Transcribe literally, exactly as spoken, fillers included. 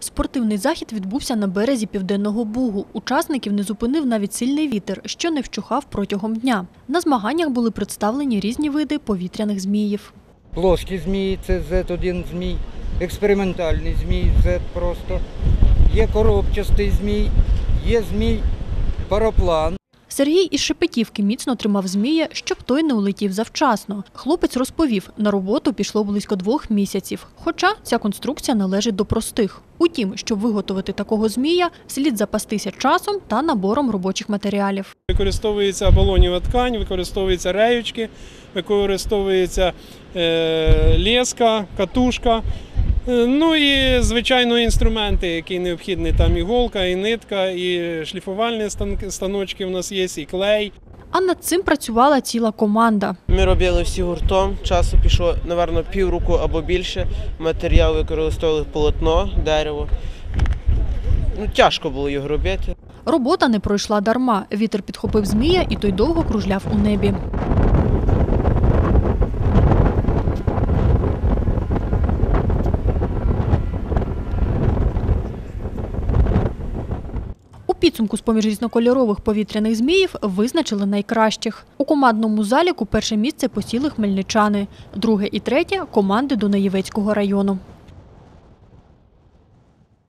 Спортивний захід відбувся на березі Південного Бугу. Учасників не зупинив навіть сильний вітер, що не вщухав протягом дня. На змаганнях були представлені різні види повітряних зміїв. Плоскі змії – це зет один змій, експериментальний змій – зет просто, є коробчастий змій, є змій-параплан. Сергій із Шепетівки міцно тримав змія, щоб той не улетів завчасно. Хлопець розповів, на роботу пішло близько двох місяців, хоча ця конструкція належить до простих. Утім, щоб виготовити такого змія, слід запастися часом та набором робочих матеріалів. Використовується балонєва ткань, використовуються реючки, використовується е, леска, катушка. Ну і, звичайно, інструменти, які необхідні. Там іголка, і нитка, і шліфувальні станочки у нас є, і клей. А над цим працювала ціла команда. Ми робили всі гуртом, часу пішло, мабуть, півроку або більше. Матеріал використовували полотно, дерево. Ну, тяжко було його робити. Робота не пройшла дарма. Вітер підхопив змія, і той довго кружляв у небі. У підсумку з-поміж різнокольорових повітряних зміїв визначили найкращих. У командному заліку перше місце посіли хмельничани, друге і третє – команди Дунаєвецького району.